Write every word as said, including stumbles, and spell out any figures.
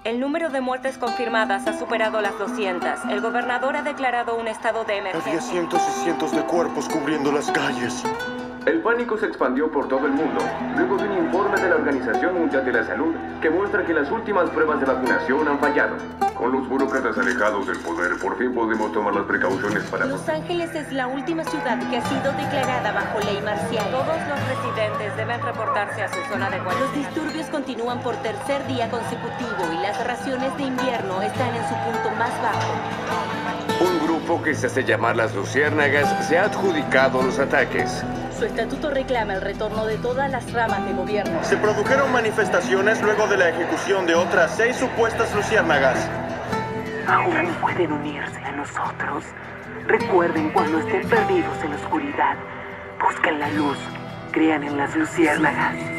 El número de muertes confirmadas ha superado las doscientas. El gobernador ha declarado un estado de emergencia. Había cientos y cientos de cuerpos cubriendo las calles. El pánico se expandió por todo el mundo, luego de un informe de la Organización Mundial de la Salud que muestra que las últimas pruebas de vacunación han fallado. Con los burócratas alejados del poder, por fin podemos tomar las precauciones para... Los Ángeles es la última ciudad que ha sido declarada bajo ley marcial. Todos los residentes deben reportarse a su zona de cuarentena. Los disturbios continúan por tercer día consecutivo y las raciones de invierno están en su punto más bajo. Un grupo que se hace llamar las Luciérnagas se ha adjudicado los ataques. Su estatuto reclama el retorno de todas las ramas de gobierno. Se produjeron manifestaciones luego de la ejecución de otras seis supuestas luciérnagas. Aún pueden unirse a nosotros. Recuerden cuando estén perdidos en la oscuridad. Busquen la luz. Crean en las luciérnagas.